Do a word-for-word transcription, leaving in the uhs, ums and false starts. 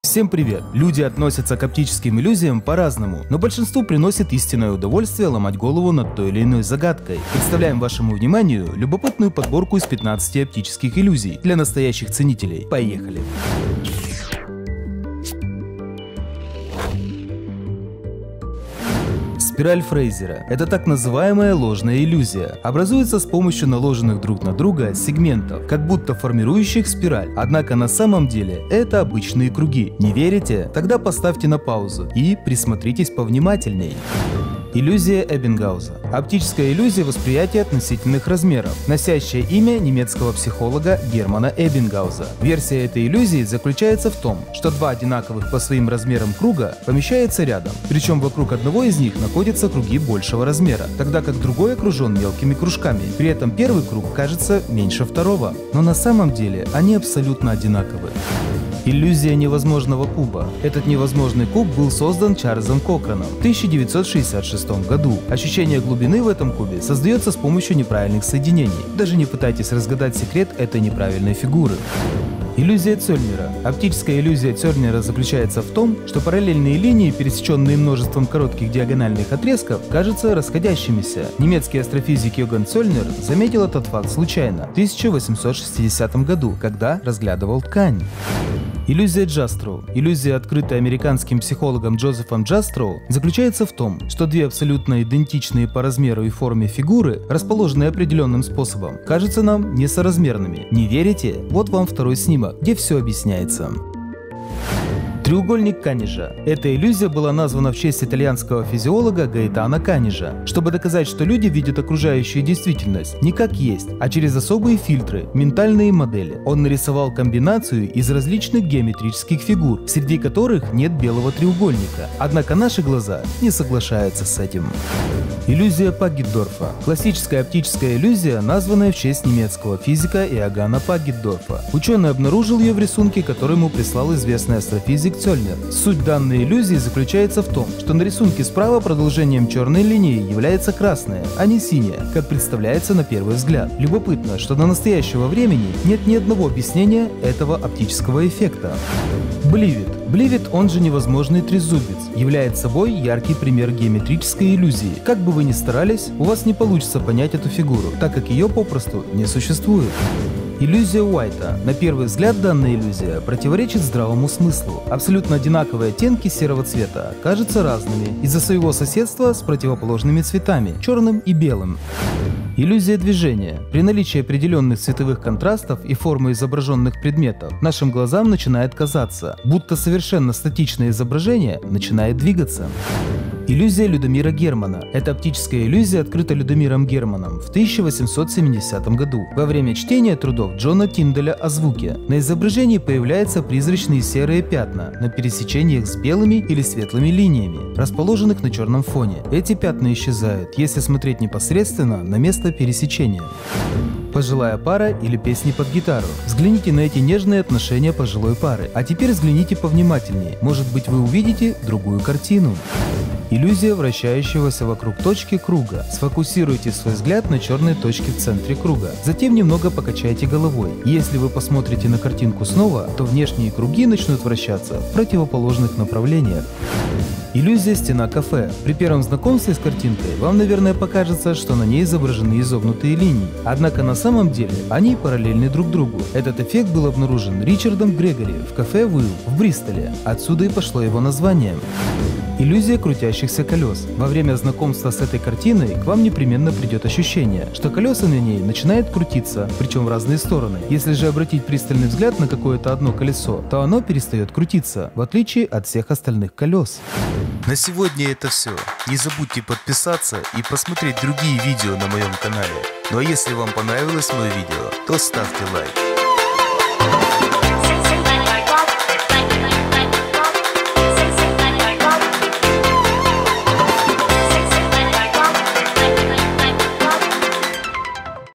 Всем привет! Люди относятся к оптическим иллюзиям по-разному, но большинству приносит истинное удовольствие ломать голову над той или иной загадкой. Представляем вашему вниманию любопытную подборку из пятнадцати оптических иллюзий для настоящих ценителей. Поехали! Спираль Фрейзера – это так называемая ложная иллюзия. Образуется с помощью наложенных друг на друга сегментов, как будто формирующих спираль. Однако на самом деле это обычные круги. Не верите? Тогда поставьте на паузу и присмотритесь повнимательней. Иллюзия Эббингауза. Оптическая иллюзия восприятия относительных размеров, носящая имя немецкого психолога Германа Эббингауза. Версия этой иллюзии заключается в том, что два одинаковых по своим размерам круга помещаются рядом, причем вокруг одного из них находятся круги большего размера, тогда как другой окружен мелкими кружками. При этом первый круг кажется меньше второго, но на самом деле они абсолютно одинаковы. Иллюзия невозможного куба. Этот невозможный куб был создан Чарльзом Кохраном в тысяча девятьсот шестьдесят шестом году. Ощущение глубины в этом кубе создается с помощью неправильных соединений. Даже не пытайтесь разгадать секрет этой неправильной фигуры. Иллюзия Цольнера. Оптическая иллюзия Цольнера заключается в том, что параллельные линии, пересеченные множеством коротких диагональных отрезков, кажутся расходящимися. Немецкий астрофизик Йоганн Цольнер заметил этот факт случайно в тысяча восемьсот шестидесятом году, когда разглядывал ткань. Иллюзия Джастроу. Иллюзия, открытая американским психологом Джозефом Джастроу, заключается в том, что две абсолютно идентичные по размеру и форме фигуры, расположенные определенным способом, кажутся нам несоразмерными. Не верите? Вот вам второй снимок, где все объясняется. Треугольник Канежа. Эта иллюзия была названа в честь итальянского физиолога Гаэтано Канежа, чтобы доказать, что люди видят окружающую действительность не как есть, а через особые фильтры, ментальные модели. Он нарисовал комбинацию из различных геометрических фигур, среди которых нет белого треугольника. Однако наши глаза не соглашаются с этим. Иллюзия Паггетдорфа. Классическая оптическая иллюзия, названная в честь немецкого физика Иоганна Паггетдорфа. Ученый обнаружил ее в рисунке, который ему прислал известный астрофизик Цольнер. Суть данной иллюзии заключается в том, что на рисунке справа продолжением черной линии является красная, а не синяя, как представляется на первый взгляд. Любопытно, что до настоящего времени нет ни одного объяснения этого оптического эффекта. Бливит. Бливит, он же невозможный трезубец, является собой яркий пример геометрической иллюзии. Как бы вы ни старались, у вас не получится понять эту фигуру, так как ее попросту не существует. Иллюзия Уайта. На первый взгляд данная иллюзия противоречит здравому смыслу. Абсолютно одинаковые оттенки серого цвета кажутся разными из-за своего соседства с противоположными цветами – черным и белым. Иллюзия движения. При наличии определенных цветовых контрастов и формы изображенных предметов нашим глазам начинает казаться, будто совершенно статичное изображение начинает двигаться. Иллюзия Людомира Германа. Эта оптическая иллюзия открыта Людомиром Германом в тысяча восемьсот семидесятом году во время чтения трудов Джона Тинделя о звуке. На изображении появляются призрачные серые пятна на пересечениях с белыми или светлыми линиями, расположенных на черном фоне. Эти пятна исчезают, если смотреть непосредственно на место пересечения. Пожилая пара или песни под гитару. Взгляните на эти нежные отношения пожилой пары. А теперь взгляните повнимательнее. Может быть, вы увидите другую картину. Иллюзия вращающегося вокруг точки круга. Сфокусируйте свой взгляд на черной точке в центре круга. Затем немного покачайте головой. Если вы посмотрите на картинку снова, то внешние круги начнут вращаться в противоположных направлениях. Иллюзия стена кафе. При первом знакомстве с картинкой вам, наверное, покажется, что на ней изображены изогнутые линии. Однако на самом деле они параллельны друг другу. Этот эффект был обнаружен Ричардом Грегори в кафе Уилл в Бристоле. Отсюда и пошло его название. Иллюзия крутящихся колес. Во время знакомства с этой картиной к вам непременно придет ощущение, что колеса на ней начинают крутиться, причем в разные стороны. Если же обратить пристальный взгляд на какое-то одно колесо, то оно перестает крутиться, в отличие от всех остальных колес. На сегодня это все. Не забудьте подписаться и посмотреть другие видео на моем канале. Ну а если вам понравилось мое видео, то ставьте лайк.